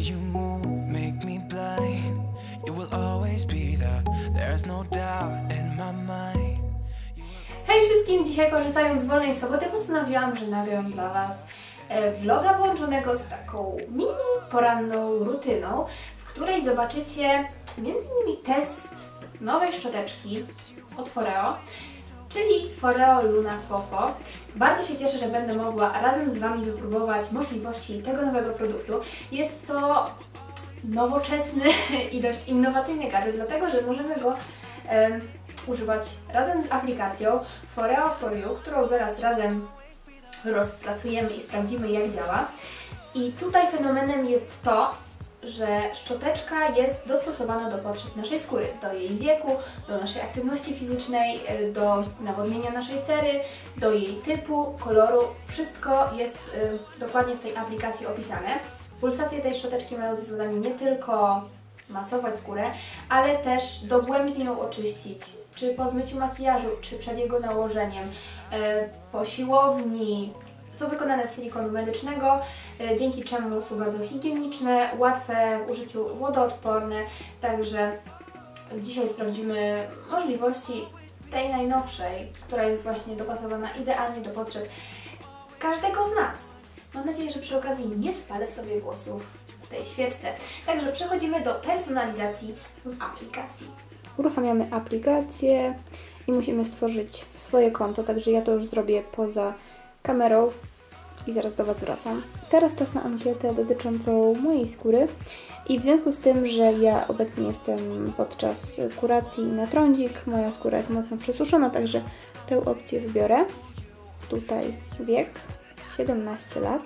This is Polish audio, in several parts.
you move make me blind. You will always be there. There's no doubt in my mind. Hej wszystkim! Dzisiaj, korzystając z wolnej soboty, postanowiłam, że nagram dla Was vloga połączonego z taką mini poranną rutyną, w której zobaczycie m.in. test nowej szczoteczki od Foreo, czyli Foreo Luna Fofo. Bardzo się cieszę, że będę mogła razem z Wami wypróbować możliwości tego nowego produktu. Jest to nowoczesny i dość innowacyjny gadżet, dlatego że możemy go używać razem z aplikacją Foreo For You, którą zaraz razem rozpracujemy i sprawdzimy, jak działa. I tutaj fenomenem jest to, że szczoteczka jest dostosowana do potrzeb naszej skóry, do jej wieku, do naszej aktywności fizycznej, do nawodnienia naszej cery, do jej typu, koloru. Wszystko jest dokładnie w tej aplikacji opisane. Pulsacje tej szczoteczki mają za zadanie nie tylko masować skórę, ale też dogłębnie ją oczyścić, czy po zmyciu makijażu, czy przed jego nałożeniem, po siłowni. Są wykonane z silikonu medycznego, dzięki czemu są bardzo higieniczne, łatwe w użyciu, wodoodporne, także dzisiaj sprawdzimy możliwości tej najnowszej, która jest właśnie dopasowana idealnie do potrzeb każdego z nas. Mam nadzieję, że przy okazji nie spalę sobie włosów w tej świeczce. Także przechodzimy do personalizacji w aplikacji. Uruchamiamy aplikację i musimy stworzyć swoje konto, także ja to już zrobię poza kamerą i zaraz do Was wracam. Teraz czas na ankietę dotyczącą mojej skóry i w związku z tym, że ja obecnie jestem podczas kuracji na trądzik, moja skóra jest mocno przesuszona, także tę opcję wybiorę. Tutaj wiek 17 lat.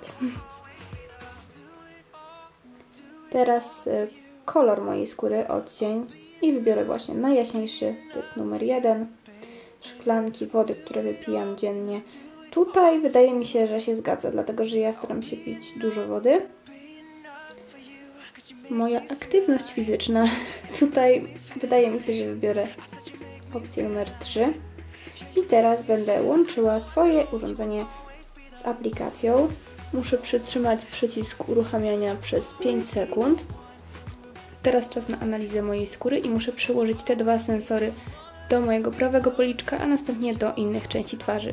Teraz kolor mojej skóry, odcień i wybiorę właśnie najjaśniejszy typ numer 1. Szklanki wody, które wypijam dziennie. Tutaj wydaje mi się, że się zgadza, dlatego że ja staram się pić dużo wody. Moja aktywność fizyczna. Tutaj wydaje mi się, że wybiorę opcję numer 3. I teraz będę łączyła swoje urządzenie z aplikacją. Muszę przytrzymać przycisk uruchamiania przez 5 sekund. Teraz czas na analizę mojej skóry i muszę przyłożyć te dwa sensory do mojego prawego policzka, a następnie do innych części twarzy.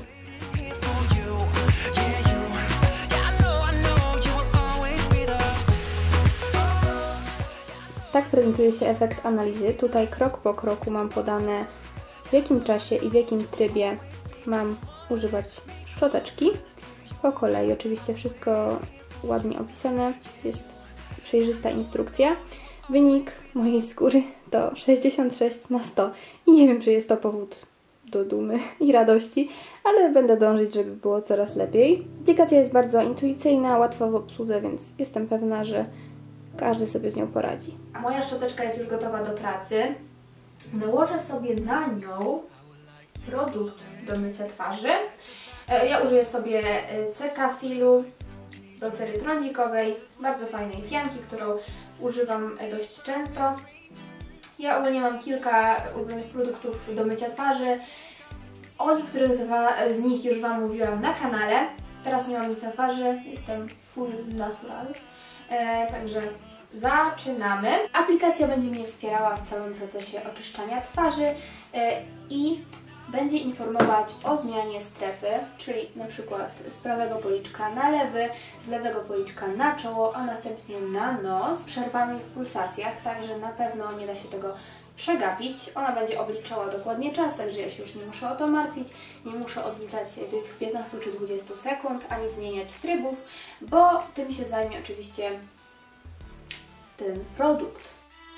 Tak prezentuje się efekt analizy. Tutaj krok po kroku mam podane, w jakim czasie i w jakim trybie mam używać szczoteczki. Po kolei oczywiście wszystko ładnie opisane, jest przejrzysta instrukcja. Wynik mojej skóry to 66/100 i nie wiem, czy jest to powód do dumy i radości, ale będę dążyć, żeby było coraz lepiej. Aplikacja jest bardzo intuicyjna, łatwa w obsłudze, więc jestem pewna, że każdy sobie z nią poradzi. Moja szczoteczka jest już gotowa do pracy. Nałożę sobie na nią produkt do mycia twarzy. Ja użyję sobie Cetafilu do cery trądzikowej, bardzo fajnej pianki, którą używam dość często. Ja ogólnie mam kilka ulubionych produktów do mycia twarzy. O niektórych z nich już Wam mówiłam na kanale. Teraz nie mam nic na twarzy, jestem full natural. Także zaczynamy. Aplikacja będzie mnie wspierała w całym procesie oczyszczania twarzy i będzie informować o zmianie strefy, czyli na przykład z prawego policzka na lewy, z lewego policzka na czoło, a następnie na nos, z przerwami w pulsacjach, także na pewno nie da się tego przegapić. Ona będzie obliczała dokładnie czas, także ja się już nie muszę o to martwić, nie muszę odliczać tych 15 czy 20 sekund, ani zmieniać trybów, bo tym się zajmie oczywiście ten produkt.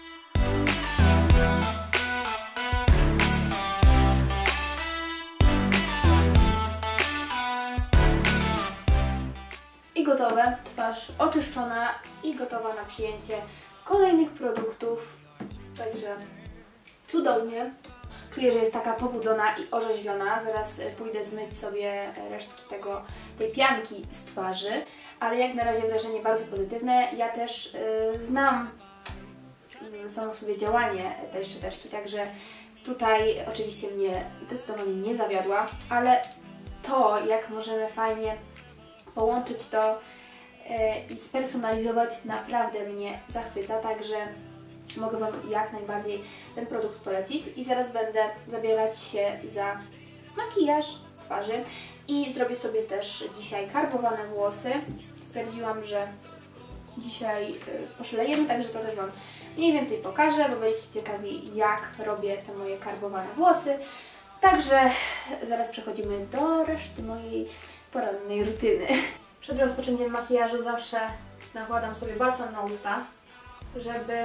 I gotowe, twarz oczyszczona i gotowa na przyjęcie kolejnych produktów, także cudownie. Czuję, że jest taka pobudzona i orzeźwiona. Zaraz pójdę zmyć sobie resztki tej pianki z twarzy, ale jak na razie wrażenie bardzo pozytywne. Ja też znam samo w sobie działanie tej szczoteczki, także tutaj oczywiście mnie zdecydowanie nie zawiodła, ale to, jak możemy fajnie połączyć to i spersonalizować naprawdę mnie zachwyca, także mogę Wam jak najbardziej ten produkt polecić i zaraz będę zabierać się za makijaż twarzy i zrobię sobie też dzisiaj karbowane włosy. Stwierdziłam, że dzisiaj poszalejemy, także to też Wam mniej więcej pokażę, bo będziecie ciekawi, jak robię te moje karbowane włosy. Także zaraz przechodzimy do reszty mojej porannej rutyny. Przed rozpoczęciem makijażu zawsze nakładam sobie balsam na usta, żeby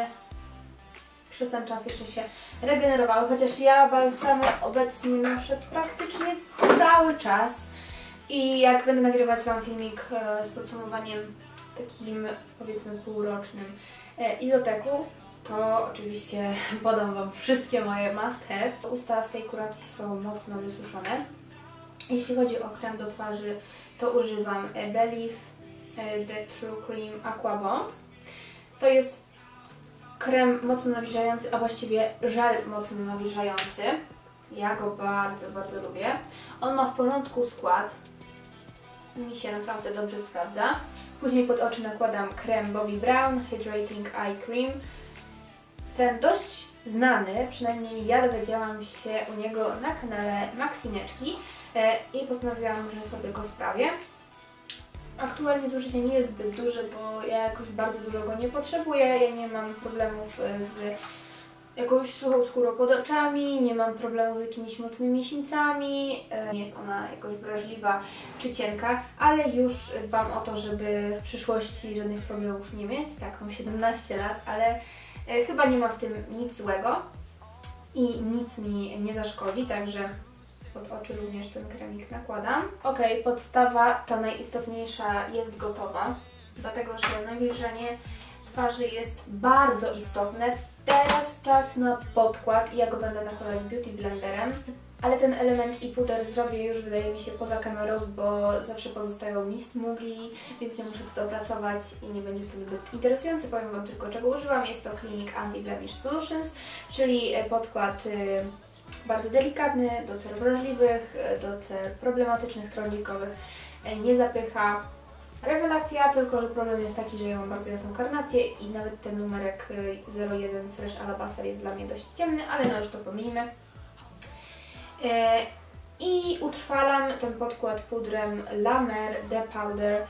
przez ten czas jeszcze się regenerowały, chociaż ja balsamy obecnie noszę praktycznie cały czas i jak będę nagrywać Wam filmik z podsumowaniem takim powiedzmy półrocznym Izoteku, to oczywiście podam Wam wszystkie moje must have. Usta w tej kuracji są mocno wysuszone. Jeśli chodzi o krem do twarzy, to używam Belif The True Cream Aqua Bomb. To jest krem mocno nawilżający, a właściwie żel mocno nawilżający. Ja go bardzo, bardzo lubię. On ma w porządku skład. Mi się naprawdę dobrze sprawdza. Później pod oczy nakładam krem Bobbi Brown Hydrating Eye Cream. Ten dość znany, przynajmniej ja dowiedziałam się u niego na kanale Maxineczki i postanowiłam, że sobie go sprawię. Aktualnie zużycie nie jest zbyt duże, bo ja jakoś bardzo dużo go nie potrzebuję. Ja nie mam problemów z jakąś suchą skórą pod oczami, nie mam problemu z jakimiś mocnymi sińcami, nie jest ona jakoś wrażliwa czy cienka, ale już dbam o to, żeby w przyszłości żadnych problemów nie mieć. Tak, mam 17 lat, ale chyba nie ma w tym nic złego i nic mi nie zaszkodzi, także pod oczy również ten kremik nakładam. Ok, podstawa, ta najistotniejsza, jest gotowa, dlatego że nawilżenie twarzy jest bardzo istotne. Teraz czas na podkład i ja go będę nakładać beauty blenderem, ale ten element i puder zrobię już, wydaje mi się, poza kamerą, bo zawsze pozostają mi smugi, więc ja muszę to dopracować i nie będzie to zbyt interesujące. Powiem Wam tylko, czego używam. Jest to Clinique Anti-Blemish Solutions, czyli podkład bardzo delikatny, do cer wrażliwych, do cer problematycznych, trądzikowych, nie zapycha. Rewelacja, tylko że problem jest taki, że ja mam bardzo jasną karnację i nawet ten numerek 01 Fresh Alabaster jest dla mnie dość ciemny, ale no już to pomijmy. I utrwalam ten podkład pudrem La Mer The Powder.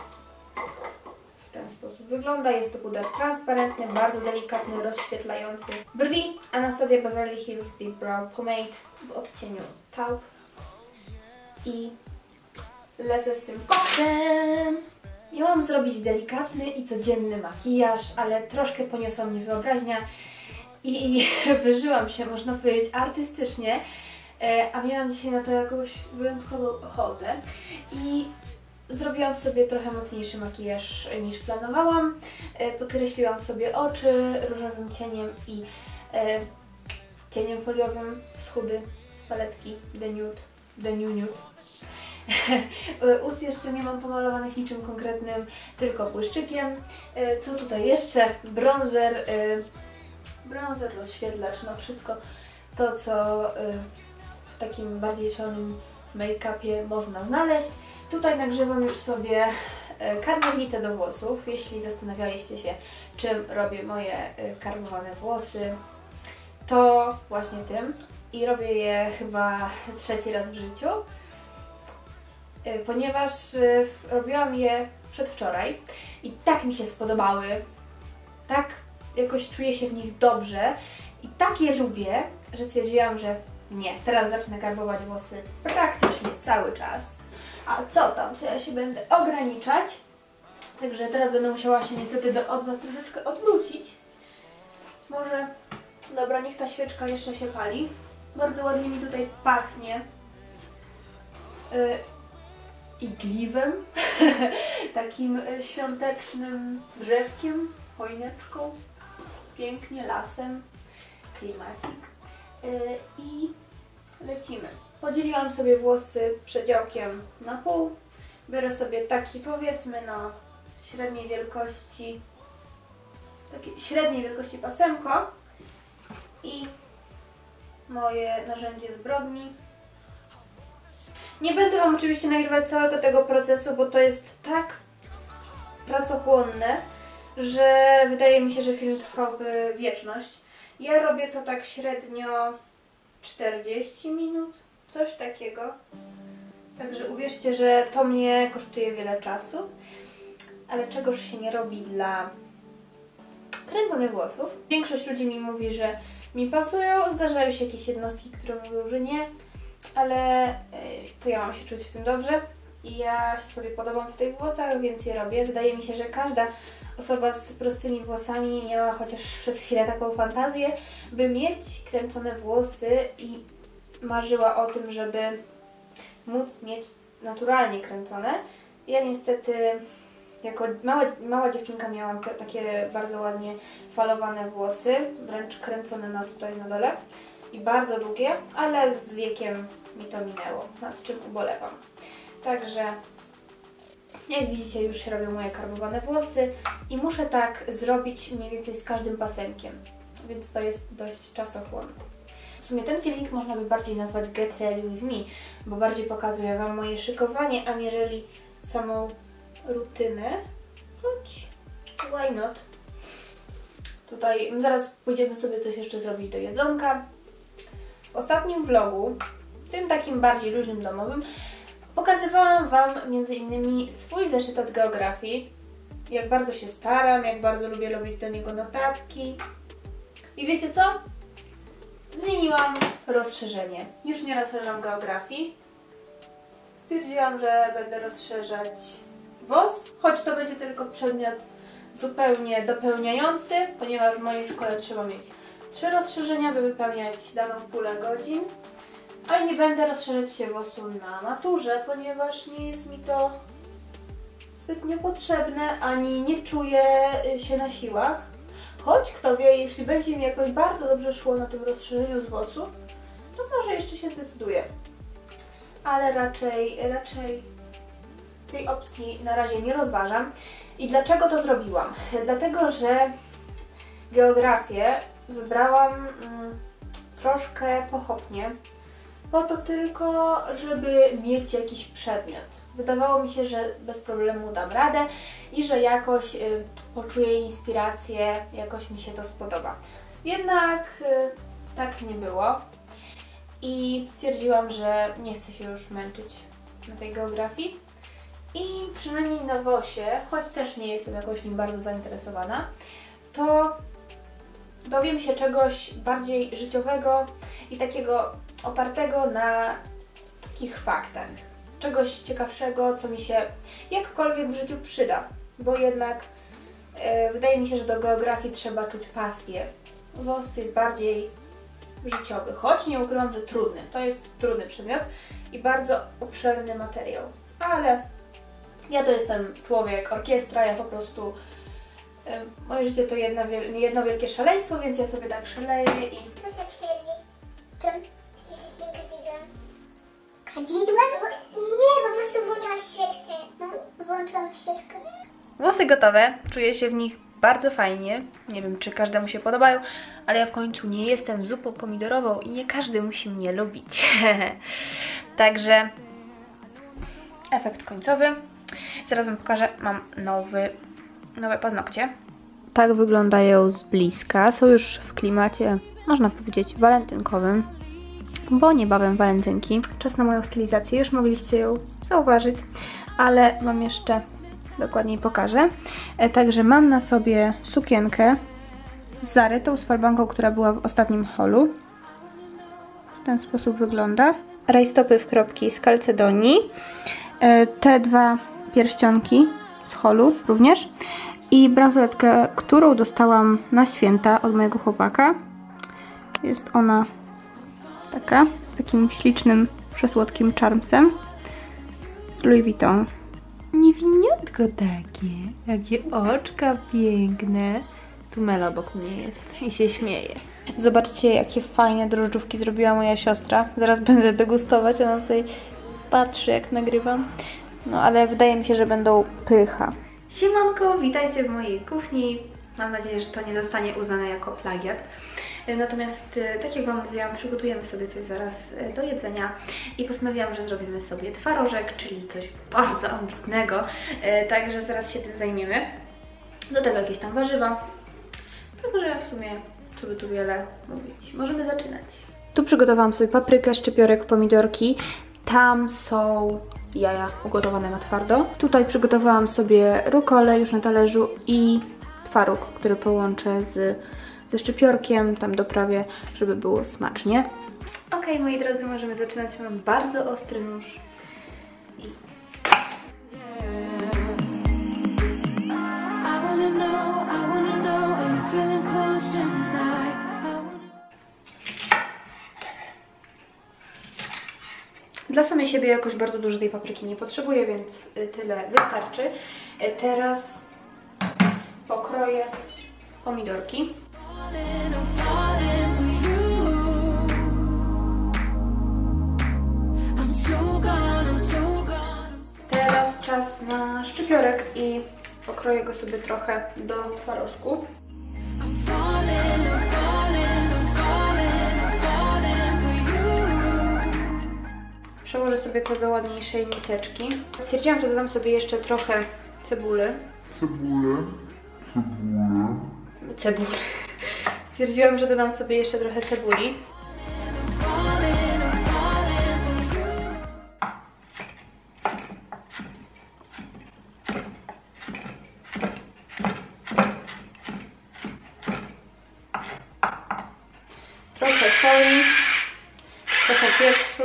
W ten sposób wygląda. Jest to puder transparentny, bardzo delikatny, rozświetlający brwi. Anastasia Beverly Hills Deep Brow Pomade w odcieniu taupe. I lecę z tym koksem. Miałam zrobić delikatny i codzienny makijaż, ale troszkę poniosła mnie wyobraźnia i wyżyłam się, można powiedzieć, artystycznie, a miałam dzisiaj na to jakąś wyjątkową ochotę i zrobiłam sobie trochę mocniejszy makijaż niż planowałam. Podkreśliłam sobie oczy różowym cieniem i cieniem foliowym z Hudy, z paletki The New Nude. Ust jeszcze nie mam pomalowanych niczym konkretnym, tylko błyszczykiem. Co tutaj jeszcze? Bronzer, rozświetlacz, no wszystko to, co w takim bardziej szalonym make-upie można znaleźć. Tutaj nagrzewam już sobie karmownicę do włosów. Jeśli zastanawialiście się, czym robię moje karmowane włosy, to właśnie tym. I robię je chyba 3. raz w życiu, ponieważ robiłam je przedwczoraj i tak mi się spodobały, tak jakoś czuję się w nich dobrze i tak je lubię, że stwierdziłam, że nie, teraz zacznę karbować włosy praktycznie cały czas. A co tam, co ja się będę ograniczać? Także teraz będę musiała się niestety od Was troszeczkę odwrócić. Może, dobra, niech ta świeczka jeszcze się pali. Bardzo ładnie mi tutaj pachnie. Igliwem, takim świątecznym drzewkiem, choineczką, pięknie, lasem, klimacik. I lecimy. Podzieliłam sobie włosy przedziałkiem na pół. Biorę sobie taki, powiedzmy, na średniej wielkości, takie średniej wielkości pasemko i moje narzędzie zbrodni. Nie będę Wam oczywiście nagrywać całego tego procesu, bo to jest tak pracochłonne, że wydaje mi się, że film trwałby wieczność. Ja robię to tak średnio 40 minut, coś takiego. Także uwierzcie, że to mnie kosztuje wiele czasu. Ale czegoż się nie robi dla kręconych włosów. Większość ludzi mi mówi, że mi pasują, zdarzają się jakieś jednostki, które mówią, że nie, ale to ja mam się czuć w tym dobrze i ja się sobie podobam w tych włosach, więc je robię. Wydaje mi się, że każda osoba z prostymi włosami miała chociaż przez chwilę taką fantazję, by mieć kręcone włosy i marzyła o tym, żeby móc mieć naturalnie kręcone. Ja niestety jako mała dziewczynka miałam takie bardzo ładnie falowane włosy, wręcz kręcone tutaj na dole i bardzo długie, ale z wiekiem mi to minęło, nad czym ubolewam. Także jak widzicie, już się robią moje karbowane włosy i muszę tak zrobić mniej więcej z każdym pasemkiem, więc to jest dość czasochłonne. W sumie ten filmik można by bardziej nazwać Get Ready With Me, bo bardziej pokazuje Wam moje szykowanie, aniżeli samą rutynę. Chodź, why not? Tutaj zaraz pójdziemy sobie coś jeszcze zrobić do jedzonka. W ostatnim vlogu, tym takim bardziej luźnym, domowym, pokazywałam Wam m.in. swój zeszyt od geografii, jak bardzo się staram, jak bardzo lubię robić do niego notatki. I wiecie co? Zmieniłam rozszerzenie. Już nie rozszerzam geografii. Stwierdziłam, że będę rozszerzać WOS, choć to będzie tylko przedmiot zupełnie dopełniający, ponieważ w mojej szkole trzeba mieć 3 rozszerzenia, by wypełniać daną pulę godzin. Ale nie będę rozszerzać się WOS-u na maturze, ponieważ nie jest mi to zbytnio potrzebne, ani nie czuję się na siłach. Choć kto wie, jeśli będzie mi jakoś bardzo dobrze szło na tym rozszerzeniu z WOS-u, to może jeszcze się zdecyduję. Ale raczej tej opcji na razie nie rozważam. I dlaczego to zrobiłam? Dlatego, że geografię wybrałam troszkę pochopnie, po to tylko, żeby mieć jakiś przedmiot. Wydawało mi się, że bez problemu dam radę i że jakoś poczuję inspirację, jakoś mi się to spodoba. Jednak tak nie było i stwierdziłam, że nie chcę się już męczyć na tej geografii i przynajmniej na WOS-ie, choć też nie jestem jakoś nim bardzo zainteresowana, to dowiem się czegoś bardziej życiowego i takiego opartego na takich faktach. Czegoś ciekawszego, co mi się jakkolwiek w życiu przyda, bo jednak wydaje mi się, że do geografii trzeba czuć pasję. WOS jest bardziej życiowy, choć nie ukrywam, że trudny. To jest trudny przedmiot i bardzo obszerny materiał, ale ja to jestem człowiek orkiestra, ja po prostu moje życie to jedno wielkie szaleństwo, więc ja sobie tak szaleję i... Co to twierdzi? Czym? Jesteś kadzidłem? Kadzidłem? Nie, po prostu włączyłaś świeczkę. No, włączyłam świeczkę. Włosy gotowe, czuję się w nich bardzo fajnie. Nie wiem, czy każdemu się podobają, ale ja w końcu nie jestem zupą pomidorową i nie każdy musi mnie lubić. Także efekt końcowy. Zaraz Wam pokażę, mam nowe paznokcie. Tak wyglądają z bliska. Są już w klimacie, można powiedzieć, walentynkowym, bo niebawem walentynki. Czas na moją stylizację, już mogliście ją zauważyć, ale Wam jeszcze dokładniej pokażę. Także mam na sobie sukienkę z Zary, tą z falbanką, która była w ostatnim haulu. W ten sposób wygląda. Rajstopy w kropki z Calcedonii. Te 2 pierścionki z haulu również. I bransoletkę, którą dostałam na święta od mojego chłopaka. Jest ona taka, z takim ślicznym, przesłodkim charmsem. Z Louis Vuitton. Niewiniutko takie, jakie oczka piękne. Tu Mela obok mnie jest i się śmieje. Zobaczcie, jakie fajne drożdżówki zrobiła moja siostra. Zaraz będę degustować, ona tutaj patrzy, jak nagrywam. No ale wydaje mi się, że będą pycha. Siemanko, witajcie w mojej kuchni. Mam nadzieję, że to nie zostanie uznane jako plagiat. Natomiast, tak jak Wam mówiłam, przygotujemy sobie coś zaraz do jedzenia i postanowiłam, że zrobimy sobie twarożek, czyli coś bardzo ambitnego, także zaraz się tym zajmiemy. Do tego jakieś tam warzywa, także w sumie co by tu wiele mówić. Możemy zaczynać. Tu przygotowałam sobie paprykę, szczypiorek, pomidorki. Tam są jaja ugotowane na twardo. Tutaj przygotowałam sobie rukolę już na talerzu i twaróg, który połączę ze szczypiorkiem. Tam doprawię, żeby było smacznie. Ok, moi drodzy, możemy zaczynać. Mam bardzo ostry nóż. Dla samej siebie jakoś bardzo dużo tej papryki nie potrzebuję, więc tyle wystarczy. Teraz pokroję pomidorki. Teraz czas na szczypiorek i pokroję go sobie trochę do twarożku. Przełożę sobie to do ładniejszej miseczki. Stwierdziłam, że dodam sobie jeszcze trochę cebuli. Stwierdziłam, że dodam sobie jeszcze trochę cebuli. Trochę soli, trochę pieprzu.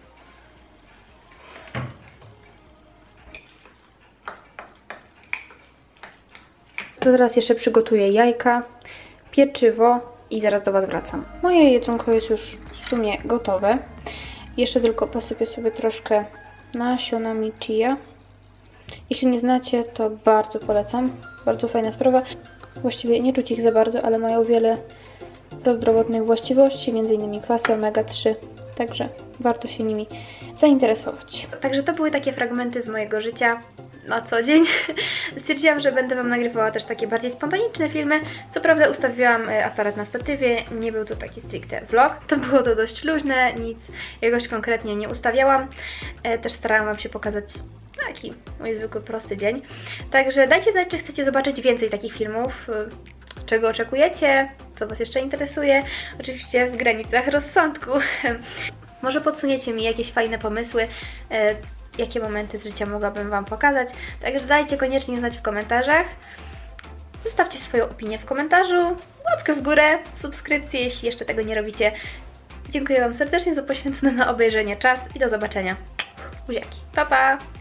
To teraz jeszcze przygotuję jajka, pieczywo i zaraz do Was wracam. Moje jedzonko jest już w sumie gotowe. Jeszcze tylko posypię sobie troszkę nasionami chia. Jeśli nie znacie, to bardzo polecam. Bardzo fajna sprawa. Właściwie nie czuć ich za bardzo, ale mają wiele prozdrowotnych właściwości, m.in. kwasy omega-3. Także warto się nimi zainteresować. Także to były takie fragmenty z mojego życia na co dzień. Stwierdziłam, że będę Wam nagrywała też takie bardziej spontaniczne filmy. Co prawda ustawiłam aparat na statywie, nie był to taki stricte vlog. To było to dość luźne, nic jakoś konkretnie nie ustawiałam. Też starałam Wam się pokazać taki mój zwykły, prosty dzień. Także dajcie znać, czy chcecie zobaczyć więcej takich filmów. Czego oczekujecie? Co Was jeszcze interesuje? Oczywiście w granicach rozsądku. Może podsuniecie mi jakieś fajne pomysły, jakie momenty z życia mogłabym Wam pokazać. Także dajcie koniecznie znać w komentarzach. Zostawcie swoją opinię w komentarzu, łapkę w górę, subskrypcję, jeśli jeszcze tego nie robicie. Dziękuję Wam serdecznie za poświęcony na obejrzenie czas i do zobaczenia. Buziaki. Pa, pa!